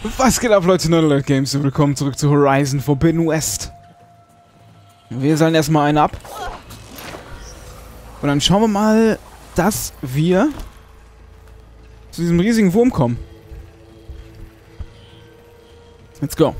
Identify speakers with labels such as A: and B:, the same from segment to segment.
A: Was geht ab, Leute? Nerdalert Games und willkommen zurück zu Horizon Forbidden West. Wir sammeln erstmal einen ab. Und dann schauen wir mal, dass wir zu diesem riesigen Wurm kommen. Let's go.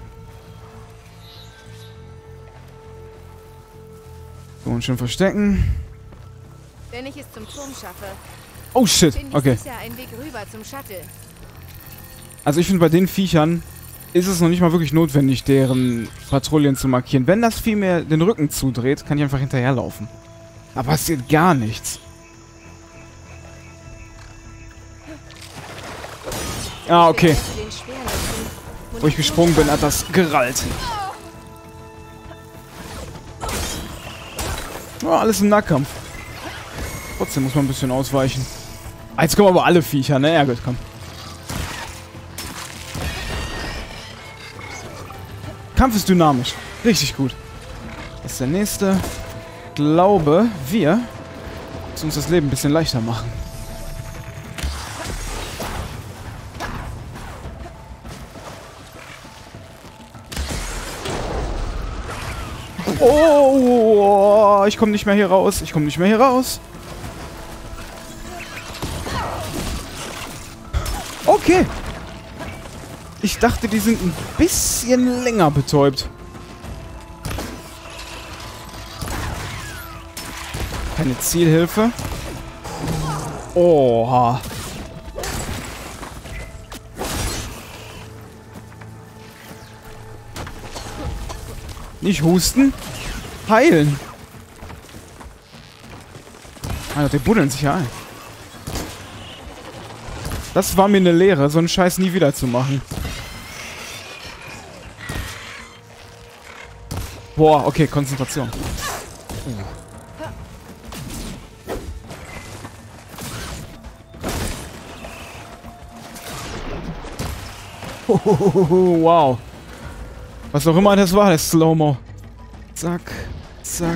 A: So, und schön verstecken.
B: Wenn ich es zum Turm schaffe,
A: Oh shit,
B: finde ich
A: okay.
B: sicher einen Weg rüber zum Shuttle.
A: Also ich finde, bei den Viechern ist es noch nicht mal wirklich notwendig, deren Patrouillen zu markieren. Wenn das Vieh mir den Rücken zudreht, kann ich einfach hinterherlaufen. Da passiert gar nichts. Ah, okay. Wo ich gesprungen bin, hat das gerallt. Oh, alles im Nahkampf. Trotzdem muss man ein bisschen ausweichen. Ah, jetzt kommen aber alle Viecher, ne? Ja gut, komm. Kampf ist dynamisch. Richtig gut. Das ist der nächste. Ich glaube, wir müssen uns das Leben ein bisschen leichter machen. Oh, ich komme nicht mehr hier raus. Ich komme nicht mehr hier raus. Okay. Ich dachte, die sind ein bisschen länger betäubt. Keine Zielhilfe. Oha. Nicht husten. Heilen. Alter, die buddeln sich ja ein. Das war mir eine Lehre, so einen Scheiß nie wieder zu machen. Boah, okay, Konzentration. Wow. Was auch immer das war, das Slow-Mo. Zack, zack.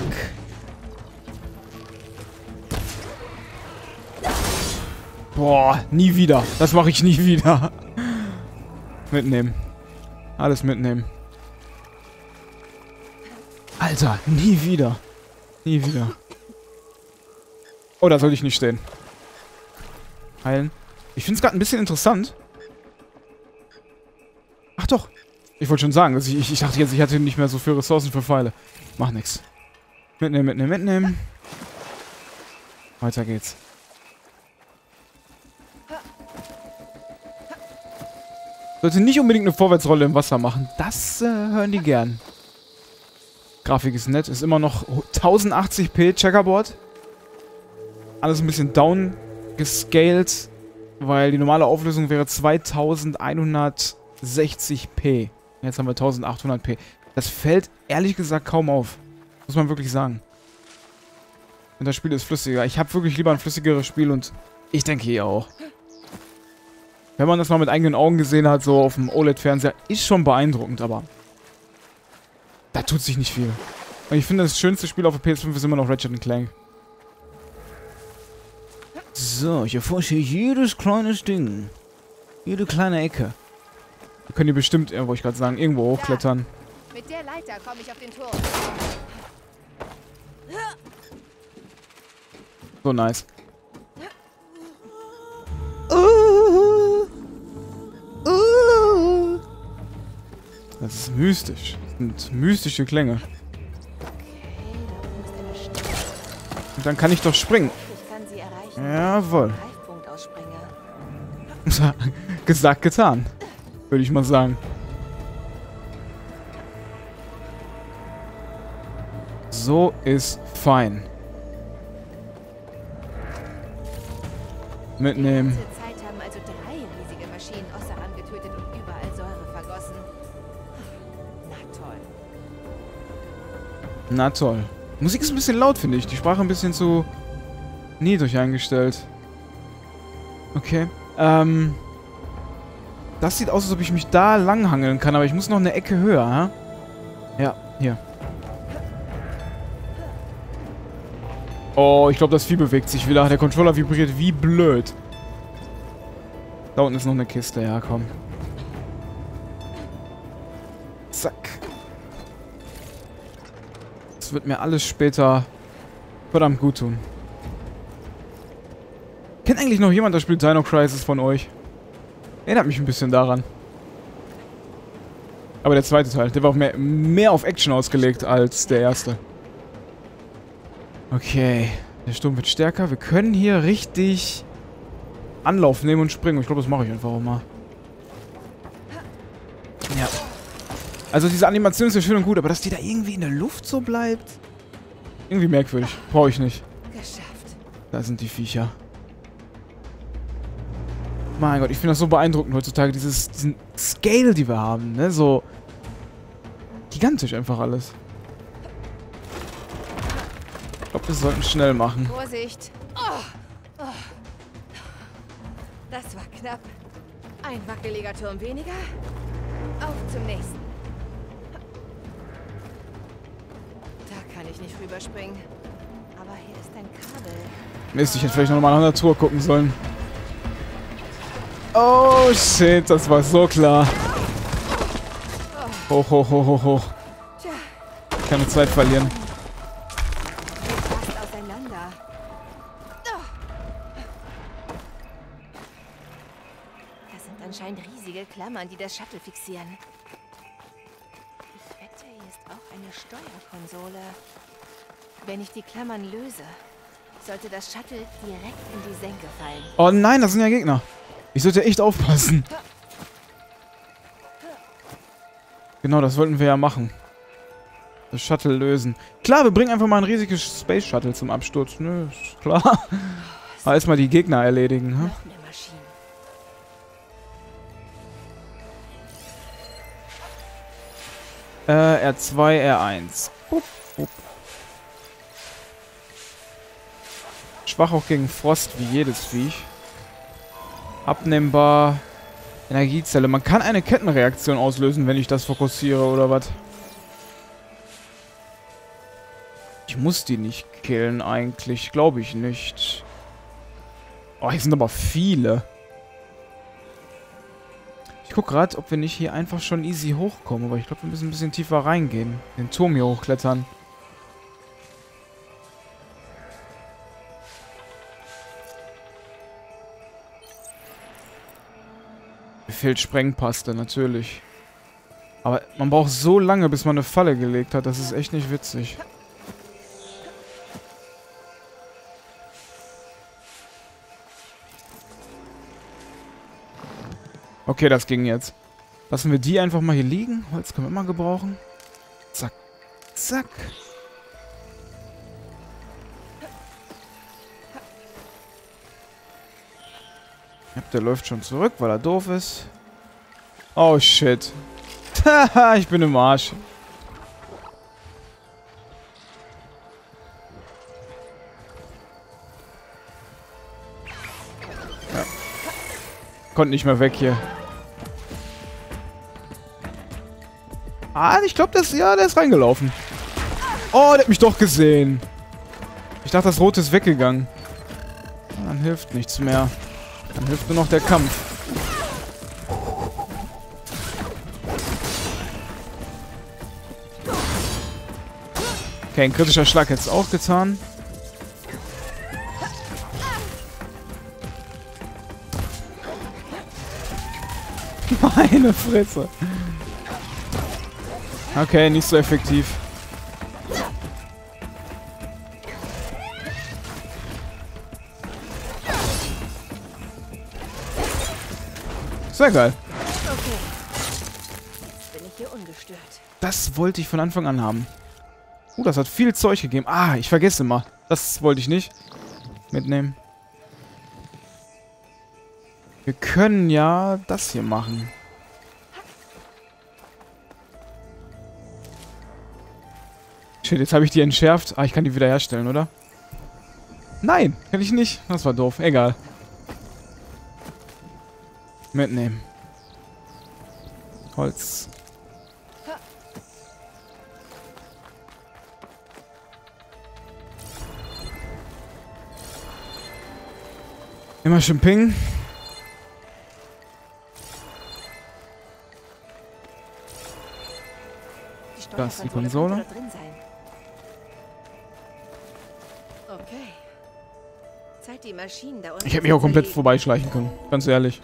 A: Boah, nie wieder. Das mache ich nie wieder. Mitnehmen. Alles mitnehmen. Alter, nie wieder. Nie wieder. Oh, da soll ich nicht stehen. Heilen. Ich finde es gerade ein bisschen interessant. Ach doch. Ich wollte schon sagen, dass ich dachte jetzt, ich hatte nicht mehr so viele Ressourcen für Pfeile. Mach nix. Mitnehmen, mitnehmen, mitnehmen. Weiter geht's. Sollte nicht unbedingt eine Vorwärtsrolle im Wasser machen. Das hören die gern. Grafik ist nett. Ist immer noch 1080p Checkerboard. Alles ein bisschen down gescaled, weil die normale Auflösung wäre 2160p. Jetzt haben wir 1800p. Das fällt ehrlich gesagt kaum auf. Muss man wirklich sagen. Und das Spiel ist flüssiger. Ich habe wirklich lieber ein flüssigeres Spiel und ich denke ihr auch. Wenn man das mal mit eigenen Augen gesehen hat, so auf dem OLED-Fernseher, ist schon beeindruckend, aber da tut sich nicht viel. Und ich finde, das schönste Spiel auf der PS5 ist immer noch Ratchet & Clank. So, ich erforsche jedes kleines Ding. Jede kleine Ecke. Wir können hier bestimmt, wollte ich gerade sagen, irgendwo hochklettern.
B: Mit der Leiter komme ich auf den Turm.
A: So nice. Das ist mystisch. Das sind mystische Klänge. Und dann kann ich doch springen.
B: Ich kann sie erreichen.
A: Jawohl.
B: Greifpunkt ausspringe.
A: Gesagt, getan. Würde ich mal sagen. So ist fein. Mitnehmen.
B: Die ganze Zeit haben also 3 riesige Maschinen Ossaran getötet und überall Säure vergossen. Na toll.
A: Na toll. Musik ist ein bisschen laut, finde ich. Die Sprache ein bisschen zu niedrig eingestellt. Okay. Das sieht aus, als ob ich mich da langhangeln kann, aber ich muss noch eine Ecke höher, ha? Ja, hier. Oh, ich glaube, das Vieh bewegt sich wieder. Der Controller vibriert wie blöd. Da unten ist noch eine Kiste, ja, komm. Das wird mir alles später verdammt gut tun. Kennt eigentlich noch jemand, das spielt Dino Crisis von euch? Erinnert mich ein bisschen daran. Aber der zweite Teil, der war auch mehr auf Action ausgelegt als der erste. Okay, der Sturm wird stärker. Wir können hier richtig Anlauf nehmen und springen. Ich glaube, das mache ich einfach auch mal. Ja. Also diese Animation ist ja schön und gut, aber dass die da irgendwie in der Luft so bleibt... Irgendwie merkwürdig. Brauche ich nicht.
B: Geschafft.
A: Da sind die Viecher. Mein Gott, ich finde das so beeindruckend heutzutage, diesen Scale, die wir haben, ne? So gigantisch einfach alles. Ich glaube, wir sollten schnell machen.
B: Vorsicht. Oh. Oh. Das war knapp. Ein wackeliger Turm weniger. Auf zum nächsten. Da kann ich nicht rüberspringen. Aber hier ist ein Kabel.
A: Mist, ich hätte vielleicht noch mal nach einer Tour gucken sollen. Oh shit, das war so klar. Hoch, hoch, hoch, hoch, hoch. Keine Zeit verlieren.
B: Fast auseinander. Das sind anscheinend riesige Klammern, die das Shuttle fixieren. Ich wette, hier ist auch eine Steuerkonsole. Wenn ich die Klammern löse, sollte das Shuttle direkt in die Senke fallen.
A: Oh nein, das sind ja Gegner. Ich sollte echt aufpassen. Genau, das wollten wir ja machen. Das Shuttle lösen. Klar, wir bringen einfach mal ein riesiges Space Shuttle zum Absturz. Nö, ist klar. Aber erstmal die Gegner erledigen. Hm?
B: Noch eine Maschine.
A: R2, R1. Bup, bup. Schwach auch gegen Frost, wie jedes Viech. Abnehmbar. Energiezelle. Man kann eine Kettenreaktion auslösen, wenn ich das fokussiere, oder was? Ich muss die nicht killen, eigentlich. Glaube ich nicht. Oh, hier sind aber viele. Ich guck gerade, ob wir nicht hier einfach schon easy hochkommen. Aber ich glaube, wir müssen ein bisschen tiefer reingehen. Den Turm hier hochklettern. Mir fehlt Sprengpaste, natürlich. Aber man braucht so lange, bis man eine Falle gelegt hat. Das ist echt nicht witzig. Okay, das ging jetzt. Lassen wir die einfach mal hier liegen. Holz können wir immer gebrauchen. Zack. Zack. Der läuft schon zurück, weil er doof ist. Oh, shit. Haha, ich bin im Arsch. Ja. Konnte nicht mehr weg hier. Ah, ich glaube, der ist reingelaufen. Oh, der hat mich doch gesehen. Ich dachte, das Rote ist weggegangen. Dann hilft nichts mehr. Dann hilft nur noch der Kampf. Okay, ein kritischer Schlag hätte es auch getan. Meine Fresse. Okay, nicht so effektiv. Sehr geil.
B: Okay. Jetzt bin ich hier ungestört.
A: Das wollte ich von Anfang an haben. Das hat viel Zeug gegeben. Ah, ich vergesse mal. Das wollte ich nicht mitnehmen. Wir können ja das hier machen. Shit, jetzt habe ich die entschärft. Ah, ich kann die wiederherstellen, oder? Nein, kann ich nicht. Das war doof. Egal. Mitnehmen. Holz. Immer schön pingen. Da ist die Konsole.
B: Zeit, die Maschinen da unten
A: Ich hätte mich auch
B: zu
A: komplett
B: zerlegen.
A: vorbeischleichen können. Ganz ehrlich.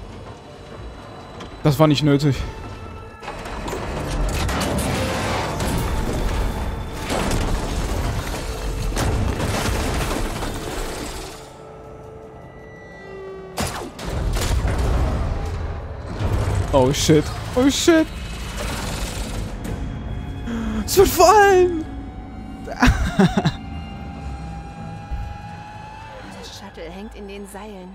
A: Das war nicht nötig. Oh shit. Oh shit. Es wird fallen.
B: Das Shuttle hängt in den Seilen.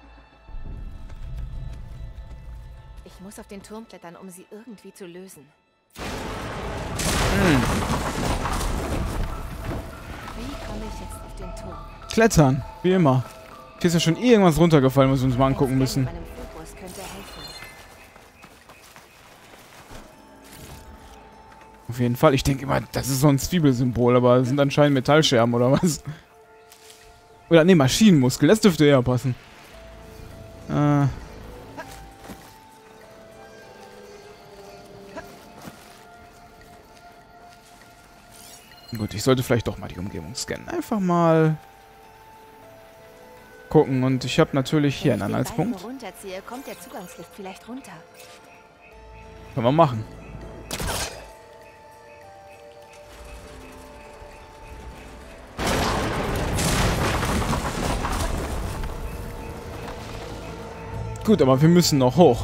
B: Ich muss auf den Turm klettern, um sie irgendwie zu lösen. Wie komme ich jetzt auf den Turm?
A: Klettern. Wie immer. Hier ist ja schon irgendwas runtergefallen, was wir uns mal angucken
B: Ein
A: müssen.
B: Scan mit meinem Fokus könnte helfen.
A: Auf jeden Fall. Ich denke immer, das ist so ein Zwiebelsymbol, aber das sind anscheinend Metallscherben oder was? Oder nee, Maschinenmuskel. Das dürfte eher passen. Gut, ich sollte vielleicht doch mal die Umgebung scannen. Einfach mal gucken. Und ich habe natürlich hier einen
B: Wenn ich den
A: Anhaltspunkt.
B: Balken runterziehe, kommt der Zugangslift vielleicht runter.
A: Können wir machen. Gut, aber wir müssen noch hoch.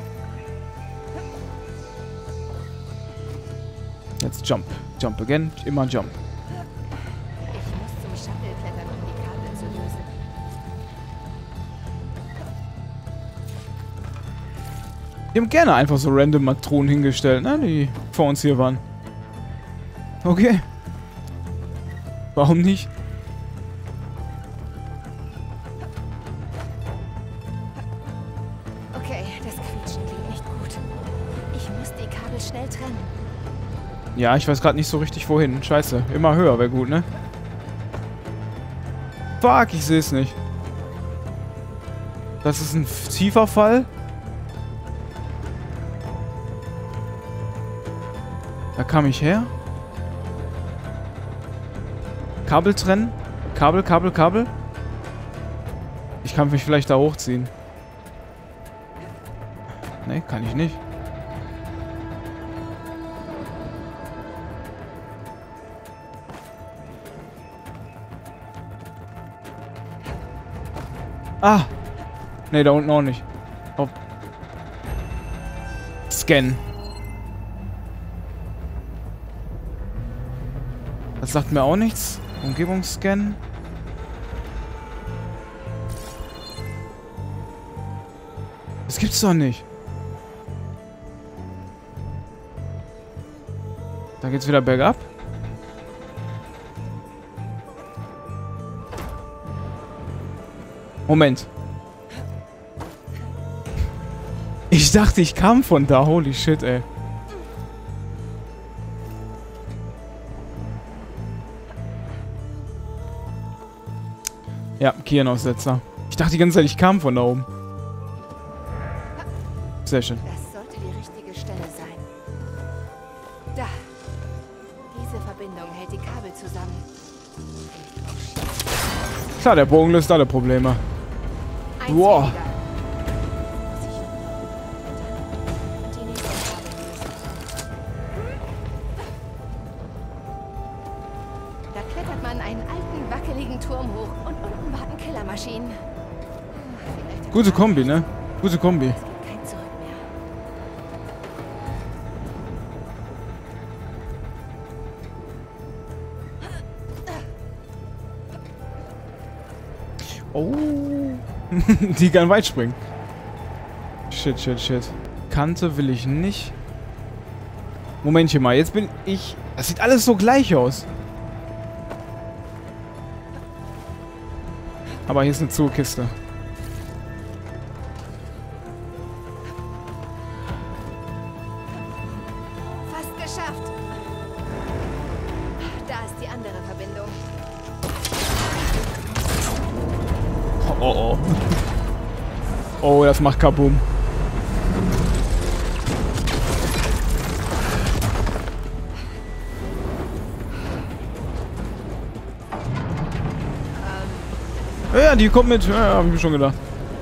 A: Jetzt jump. Jump again. Immer jump.
B: Ich muss zum Shuttle klettern, um die Kabel zu lösen.
A: Die haben gerne einfach so random Matronen hingestellt, ne? Die vor uns hier waren. Okay. Warum nicht?
B: Okay, das Quietschen klingt nicht gut. Ich muss die Kabel schnell trennen.
A: Ja, ich weiß gerade nicht so richtig wohin. Scheiße. Immer höher wäre gut, ne? Fuck, ich sehe es nicht. Das ist ein tiefer Fall. Da kam ich her. Kabel trennen. Kabel, Kabel, Kabel. Ich kann mich vielleicht da hochziehen. Ne, kann ich nicht. Ah! Ne, da unten auch nicht. Oh. Scan. Das sagt mir auch nichts. Umgebungsscan. Das gibt's doch nicht. Da geht's wieder bergab. Moment. Ich dachte, ich kam von da. Holy shit, ey. Ja, Kirchenaussetzer. Ich dachte die ganze Zeit, ich kam von da oben. Sehr schön.
B: Das sollte die richtige Stelle sein. Da. Diese Verbindung hält die Kabel zusammen.
A: Klar, der Bogen löst alle Probleme.
B: Eins
A: Wow.
B: weniger. Muss ich und die nächste Kabel lösen. Da klettert man einen alten, wackeligen Turm hoch und unten warten Killermaschinen. Vielleicht
A: Gute Kombi, ne? Gute Kombi.
B: Es gibt kein Zurück mehr.
A: Oh. Die kann weit springen. Shit, shit, shit. Kante will ich nicht. Momentchen mal, jetzt bin ich... Das sieht alles so gleich aus. Aber hier ist eine Zugkiste.
B: Fast geschafft. Da ist die andere Verbindung.
A: Oh, oh. Oh, das macht Kaboom. Ja, Ja, die kommt mit. Ja, hab ich mir schon gedacht.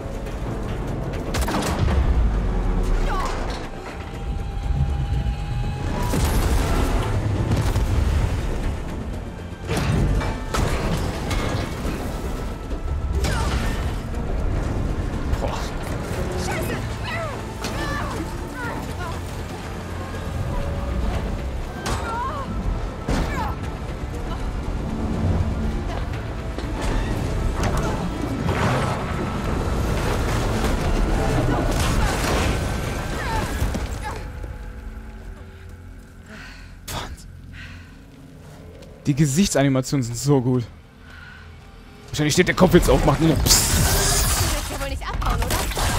A: Die Gesichtsanimationen sind so gut. Wahrscheinlich steht der Kopf jetzt auf, macht nur noch Psst.
B: Du willst ja wohl nicht abhauen, oder?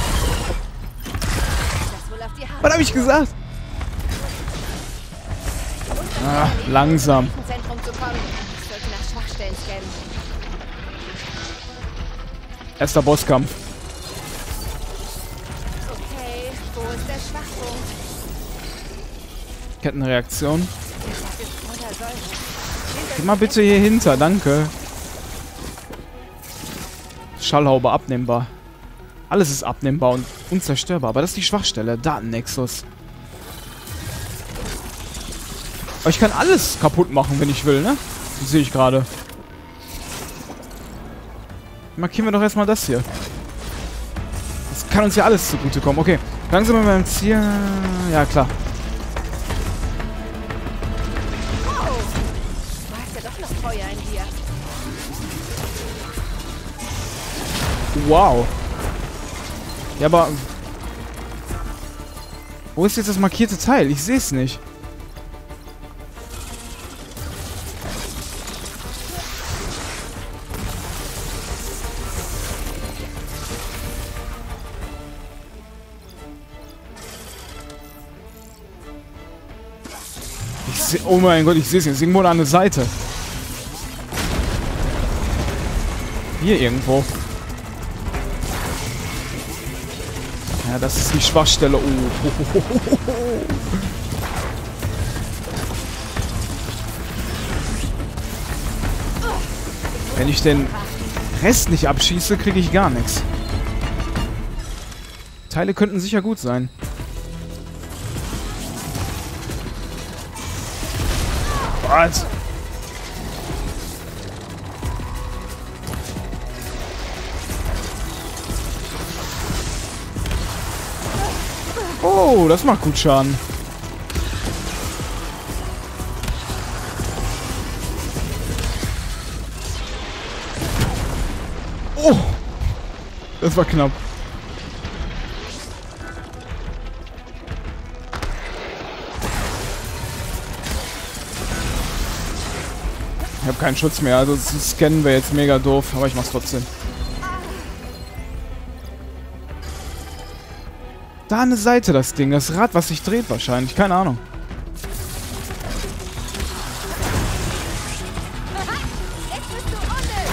B: Das wohl auf die Haare.
A: Was habe ich gesagt? Ah, langsam.
B: Zentrum zu kommen. Ich sollte nach Schwachstellen scannen.
A: Erster Bosskampf.
B: Okay, wo ist der Schwachpunkt?
A: Kettenreaktion.
B: Das ist voller Säure.
A: Geh mal bitte hier hinter, danke. Schallhaube abnehmbar. Alles ist abnehmbar und unzerstörbar. Aber das ist die Schwachstelle. Datennexus. Aber ich kann alles kaputt machen, wenn ich will, ne? Das sehe ich gerade. Markieren wir doch erstmal das hier. Das kann uns ja alles zugutekommen. Okay, langsam mal beim Ziel. Ja, klar.
B: Wow! Du hast ja doch noch Feuer in dir.
A: Wow. Ja, aber... Wo ist jetzt das markierte Teil? Ich sehe es nicht. Oh mein Gott, ich sehe es jetzt irgendwo an der Seite. Hier irgendwo. Ja, das ist die Schwachstelle. Oh. Wenn ich den Rest nicht abschieße, kriege ich gar nichts. Teile könnten sicher gut sein. Was? Oh, das macht gut Schaden. Oh! Das war knapp. Ich habe keinen Schutz mehr, also zu scannen wäre jetzt mega doof, aber ich mach's trotzdem. Da eine Seite, das Ding. Das Rad, was sich dreht wahrscheinlich. Keine Ahnung.
B: Jetzt bist du unnütz.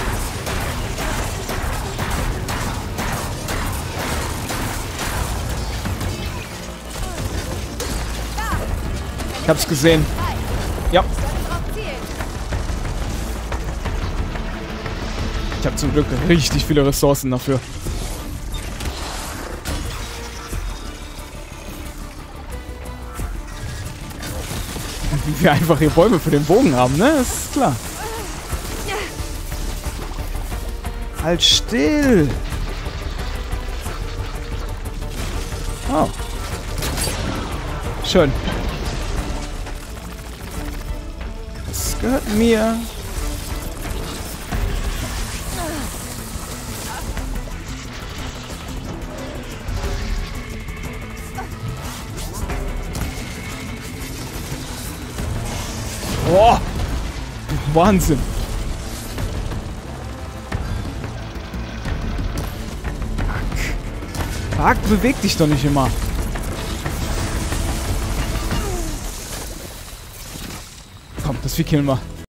A: Ich hab's gesehen. Ja. Ich habe zum Glück richtig viele Ressourcen dafür. Wie wir einfach hier Bäume für den Bogen haben, ne? Das ist klar. Halt still! Oh. Schön. Das gehört mir. Boah! Wahnsinn! Fuck, beweg dich doch nicht immer. Komm, das Vieh killen wir.